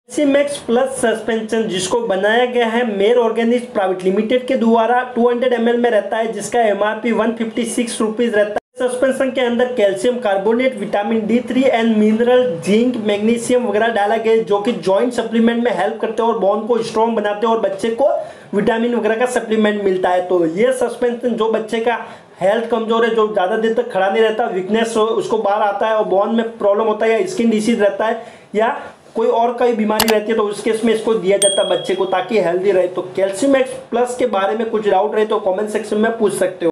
कैल्सिमैक्स plus suspension जिसको बनाया गया है मेयर ऑर्गेनिक्स प्राइवेट लिमिटेड के द्वारा 200 ml में रहता है, जिसका एमआरपी 156 रुपीज रहता है। सस्पेंशन के अंदर calcium carbonate, vitamin D3 and mineral, zinc, magnesium वगैरह डाला गया जो कि जॉइंट सप्लीमेंट में हेल्प करते हैं और बोन को स्ट्रॉन्ग बनाते हैं और बच्चे को विटामिन वगैरह का सप्लीमेंट मिलता है। तो ये सस्पेंशन जो बच्चे का हेल्थ कमजोर है, जो ज़्यादा देर तक खड़ा नहीं रहता, वीकनेस उसको बाहर आता है और बोन में प्रॉब्लम होता है या स्किन डिसीज रहता है या कोई और कई बीमारी रहती है, तो उस केस में इसको दिया जाता है बच्चे को ताकि हेल्दी रहे। तो कैल्शियमैक्स प्लस के बारे में कुछ डाउट रहे तो कमेंट सेक्शन में पूछ सकते हो।